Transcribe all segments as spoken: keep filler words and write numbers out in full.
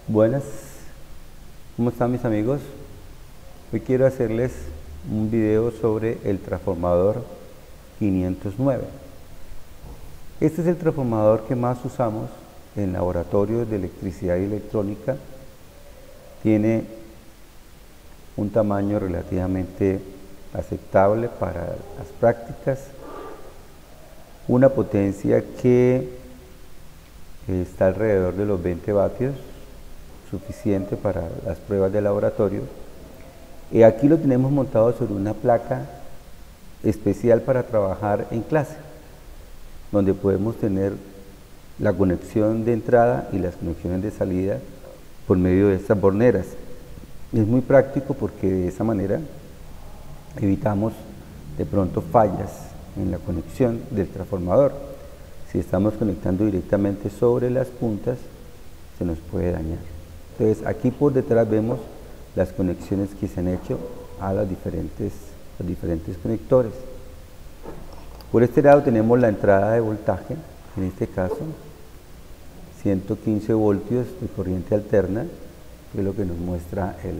Buenas, ¿cómo están mis amigos? Hoy quiero hacerles un video sobre el transformador quinientos nueve. Este es el transformador que más usamos en laboratorios de electricidad y electrónica. Tiene un tamaño relativamente aceptable para las prácticas, una potencia que está alrededor de los veinte vatios, suficiente para las pruebas de laboratorio. Y aquí lo tenemos montado sobre una placa especial para trabajar en clase, donde podemos tener la conexión de entrada y las conexiones de salida por medio de estas borneras. Es muy práctico porque de esa manera evitamos de pronto fallas en la conexión del transformador. Si estamos conectando directamente sobre las puntas, se nos puede dañar. Entonces aquí por detrás vemos las conexiones que se han hecho a las diferentes, los diferentes conectores. Por este lado tenemos la entrada de voltaje, en este caso ciento quince voltios de corriente alterna, que es lo que nos muestra el,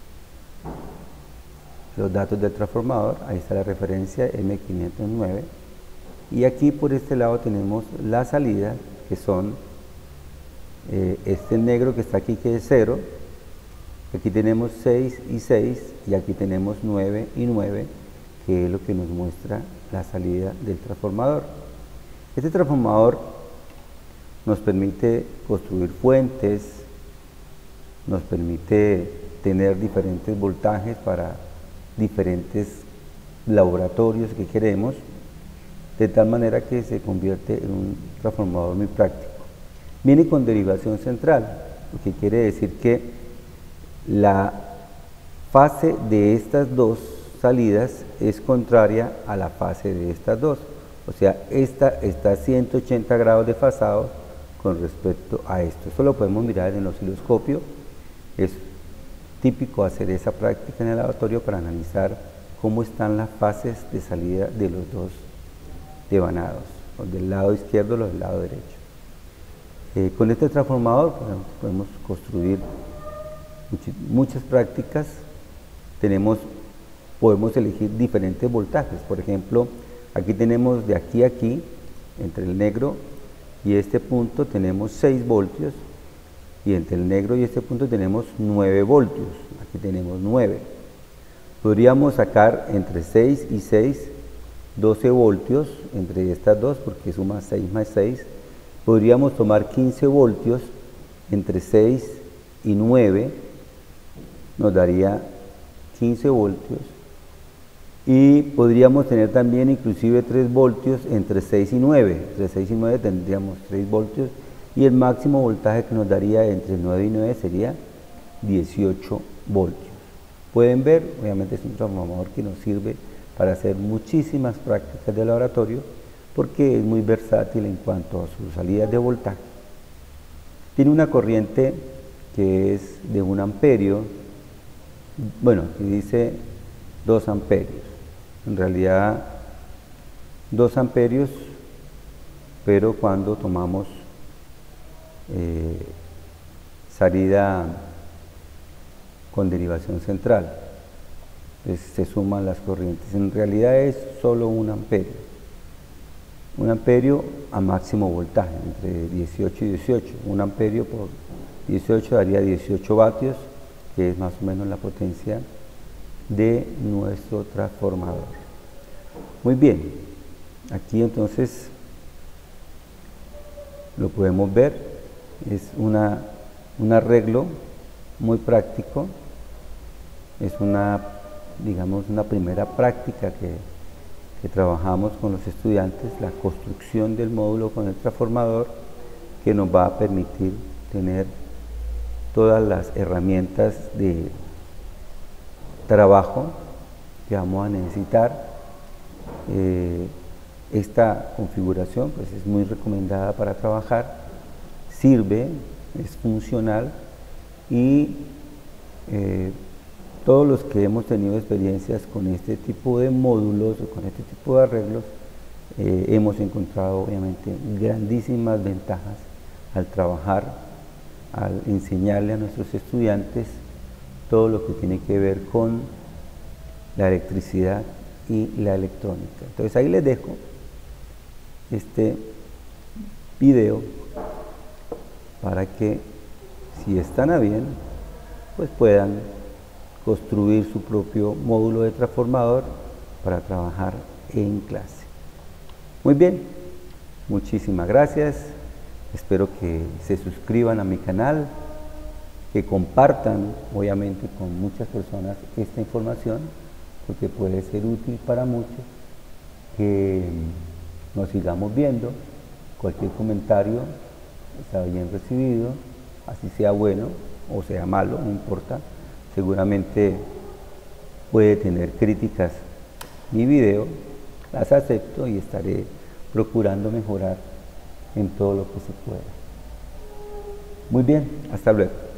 los datos del transformador. Ahí está la referencia M quinientos nueve. Y aquí por este lado tenemos la salida, que son eh, este negro que está aquí, que es cero. Aquí tenemos seis y seis, y aquí tenemos nueve y nueve, que es lo que nos muestra la salida del transformador. Este transformador nos permite construir fuentes, nos permite tener diferentes voltajes para diferentes laboratorios que queremos, de tal manera que se convierte en un transformador muy práctico. Viene con derivación central, lo que quiere decir que la fase de estas dos salidas es contraria a la fase de estas dos. O sea, esta está a ciento ochenta grados desfasado con respecto a esto. Esto lo podemos mirar en el osciloscopio. Es típico hacer esa práctica en el laboratorio para analizar cómo están las fases de salida de los dos devanados, los del lado izquierdo y los del lado derecho. Eh, con este transformador podemos, podemos construir much, muchas prácticas. Tenemos, podemos elegir diferentes voltajes. Por ejemplo, aquí tenemos de aquí a aquí, entre el negro y este punto tenemos seis voltios, y entre el negro y este punto tenemos nueve voltios. Aquí tenemos nueve. Podríamos sacar entre seis y seis, doce voltios entre estas dos, porque suma seis más seis. Podríamos tomar quince voltios entre seis y nueve, nos daría quince voltios. Y podríamos tener también inclusive tres voltios entre seis y nueve. Entre seis y nueve tendríamos tres voltios, y el máximo voltaje que nos daría entre nueve y nueve sería dieciocho voltios. Pueden ver, obviamente es un transformador que nos sirve para hacer muchísimas prácticas de laboratorio, porque es muy versátil en cuanto a sus salidas de voltaje. Tiene una corriente que es de un amperio, bueno, aquí dice dos amperios, en realidad dos amperios, pero cuando tomamos eh, salida con derivación central, entonces se suman las corrientes. En realidad es solo un amperio. Un amperio a máximo voltaje, entre dieciocho y dieciocho. Un amperio por dieciocho daría dieciocho vatios, que es más o menos la potencia de nuestro transformador. Muy bien, aquí entonces lo podemos ver. Es una, un arreglo muy práctico. Es una, digamos, una primera práctica que que trabajamos con los estudiantes, la construcción del módulo con el transformador, que nos va a permitir tener todas las herramientas de trabajo que vamos a necesitar. Eh, esta configuración pues es muy recomendada para trabajar, sirve, es funcional, y eh, todos los que hemos tenido experiencias con este tipo de módulos o con este tipo de arreglos, eh, hemos encontrado obviamente grandísimas ventajas al trabajar al enseñarle a nuestros estudiantes todo lo que tiene que ver con la electricidad y la electrónica. Entonces ahí les dejo este video para que, si están a bien, pues puedan construir su propio módulo de transformador para trabajar en clase. Muy bien, muchísimas gracias. Espero que se suscriban a mi canal, que compartan obviamente con muchas personas esta información, porque puede ser útil para muchos, que nos sigamos viendo. Cualquier comentario está bien recibido, así sea bueno o sea malo, no importa. Seguramente puede tener críticas mi video, las acepto y estaré procurando mejorar en todo lo que se pueda. Muy bien, hasta luego.